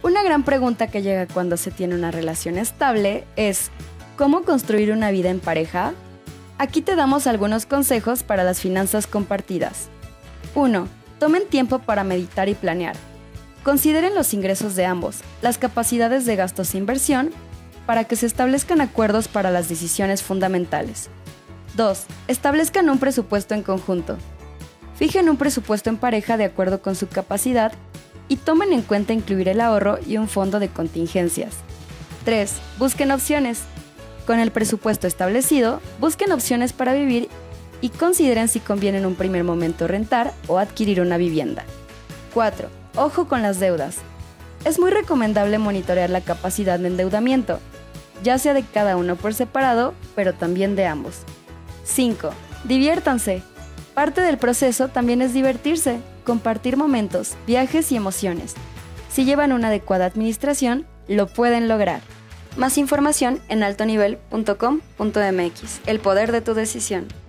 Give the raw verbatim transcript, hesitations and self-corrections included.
Una gran pregunta que llega cuando se tiene una relación estable es ¿cómo construir una vida en pareja? Aquí te damos algunos consejos para las finanzas compartidas. uno. Tomen tiempo para meditar y planear. Consideren los ingresos de ambos, las capacidades de gastos e inversión, para que se establezcan acuerdos para las decisiones fundamentales. dos. Establezcan un presupuesto en conjunto. Fijen un presupuesto en pareja de acuerdo con su capacidad y tomen en cuenta incluir el ahorro y un fondo de contingencias. tres. Busquen opciones. Con el presupuesto establecido, busquen opciones para vivir y consideren si conviene en un primer momento rentar o adquirir una vivienda. cuatro. Ojo con las deudas. Es muy recomendable monitorear la capacidad de endeudamiento, ya sea de cada uno por separado, pero también de ambos. cinco. Diviértanse. Parte del proceso también es divertirse, compartir momentos, viajes y emociones. Si llevan una adecuada administración, lo pueden lograr. Más información en altonivel punto com punto m x. El poder de tu decisión.